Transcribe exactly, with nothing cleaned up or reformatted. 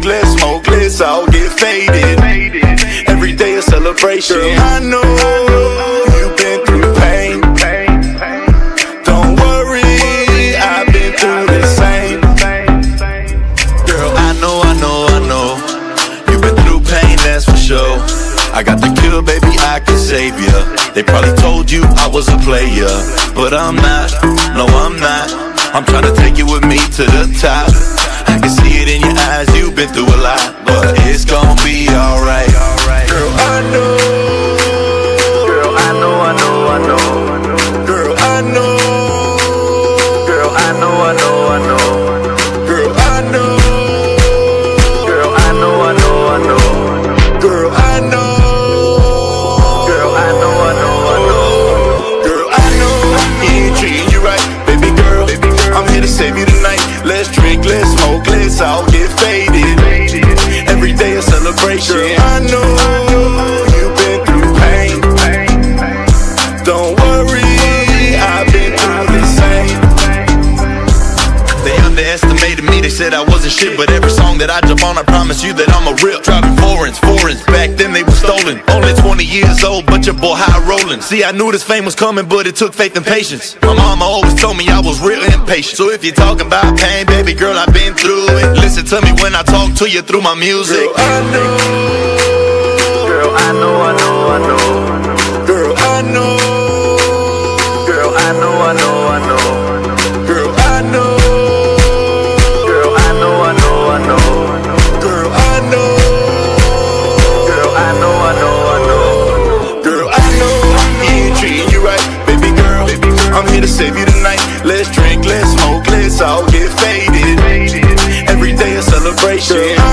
let's smoke, let's all get faded. Every day a celebration. Girl, I know you've been through pain. Don't worry, I've been through the same. Girl, I know, I know, I know you've been through pain, that's for sure. I got the cure, baby, I can save ya. They probably told you I was a player, but I'm not, no I'm not. I'm tryna take you with me to the top. I can see it in your eyes, you've been through a lot, but it's gon' be alright. Girl, I know. Girl, I know, I know, I know. Girl, I know. Girl, I know, I know, I know. Girl, I know. Girl, I know, I know, I know. Girl, I know. Girl, I know, I know, I know. Girl, I know he ain't treating you right, baby girl. I'm here to save you tonight. Let's drink, let's smoke, let's all get faded. Every day a celebration. Girl, I know you've been through pain. Don't worry, I've been through the same. They underestimated me, they said I wasn't shit, but every song that I jump on, I promise you that I'm a real. Driving foreigns, foreigns, back then they were stolen. Only twenty years old, but your boy high rolling. See, I knew this fame was coming, but it took faith and patience. My mama always told me I was real impatient. So if you're talking about pain, baby girl, I've been through it. Listen to me when I talk to you through my music. Girl, I know. Girl, I know, I know, I know. Girl, I know. Girl, I know, I know, I know. Girl, I know. Girl, I know, I know, I know. Girl, I know. Girl, I know, I know, I know. Girl, I know he ain't treating you right, baby girl. I'm here to save you tonight. Let's drink, let's smoke, let's all get faded. Every day a celebration.